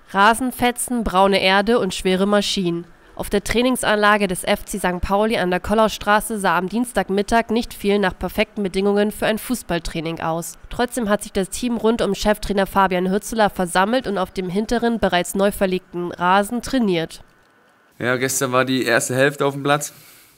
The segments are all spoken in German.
Rasenfetzen, braune Erde und schwere Maschinen. Auf der Trainingsanlage des FC St. Pauli an der Kollaustraße sah am Dienstagmittag nicht viel nach perfekten Bedingungen für ein Fußballtraining aus. Trotzdem hat sich das Team rund um Cheftrainer Fabian Hürzeler versammelt und auf dem hinteren, bereits neu verlegten Rasen trainiert. Ja, gestern war die erste Hälfte auf dem Platz.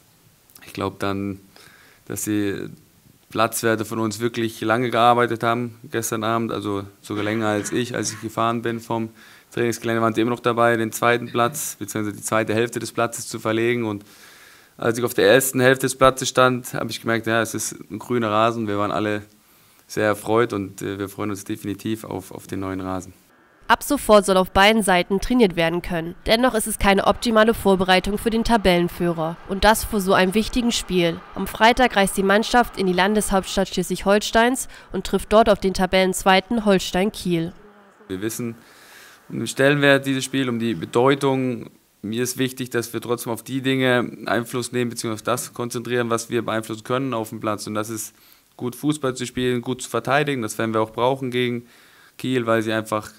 Ich glaube dann, dass die Platzwerte von uns wirklich lange gearbeitet haben gestern Abend, also sogar länger als ich gefahren bin vom Trainingsgelände, waren sie immer noch dabei, den zweiten Platz bzw. die zweite Hälfte des Platzes zu verlegen. Und als ich auf der ersten Hälfte des Platzes stand, habe ich gemerkt, ja, es ist ein grüner Rasen. Wir waren alle sehr erfreut und wir freuen uns definitiv auf den neuen Rasen. Ab sofort soll auf beiden Seiten trainiert werden können. Dennoch ist es keine optimale Vorbereitung für den Tabellenführer. Und das vor so einem wichtigen Spiel. Am Freitag reist die Mannschaft in die Landeshauptstadt Schleswig-Holsteins und trifft dort auf den Tabellenzweiten Holstein Kiel. Wir wissen um den Stellenwert dieses Spiels, um die Bedeutung. Mir ist wichtig, dass wir trotzdem auf die Dinge Einfluss nehmen bzw. auf das konzentrieren, was wir beeinflussen können auf dem Platz. Und das ist gut Fußball zu spielen, gut zu verteidigen. Das werden wir auch brauchen gegen Kiel, weil sie einfach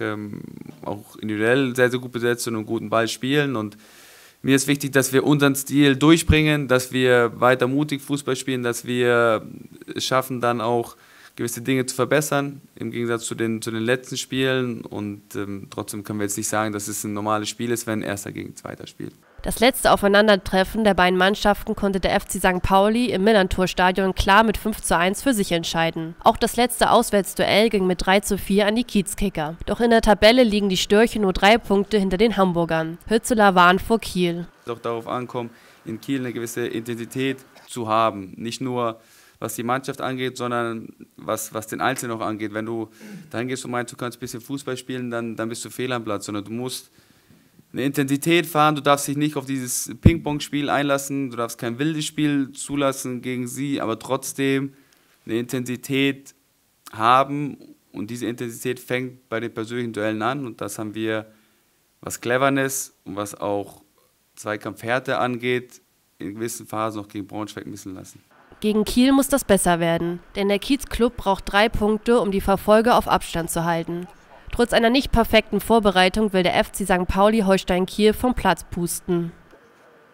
auch individuell sehr, sehr gut besetzt sind und einen guten Ball spielen. Und mir ist wichtig, dass wir unseren Stil durchbringen, dass wir weiter mutig Fußball spielen, dass wir es schaffen, dann auch gewisse Dinge zu verbessern, im Gegensatz zu den letzten Spielen. Und trotzdem können wir jetzt nicht sagen, dass es ein normales Spiel ist, wenn Erster gegen Zweiter spielt. Das letzte Aufeinandertreffen der beiden Mannschaften konnte der FC St. Pauli im Millerntor-Stadion klar mit 5:1 für sich entscheiden. Auch das letzte Auswärtsduell ging mit 3:4 an die Kiezkicker. Doch in der Tabelle liegen die Störche nur 3 Punkte hinter den Hamburgern. Hürzeler warnt vor Kiel. Es wird auch darauf ankommen, in Kiel eine gewisse Intensität zu haben. Nicht nur was die Mannschaft angeht, sondern was den Einzelnen auch angeht. Wenn du dahin gehst und meinst, du kannst ein bisschen Fußball spielen, dann bist du fehl am Platz, sondern du musst eine Intensität fahren, du darfst dich nicht auf dieses Ping-Pong-Spiel einlassen, du darfst kein wildes Spiel zulassen gegen sie, aber trotzdem eine Intensität haben und diese Intensität fängt bei den persönlichen Duellen an und das haben wir, was Cleverness und was auch Zweikampfhärte angeht, in gewissen Phasen noch gegen Braunschweig missen lassen. Gegen Kiel muss das besser werden, denn der Kiez-Club braucht 3 Punkte, um die Verfolger auf Abstand zu halten. Trotz einer nicht perfekten Vorbereitung will der FC St. Pauli Holstein Kiel vom Platz pusten.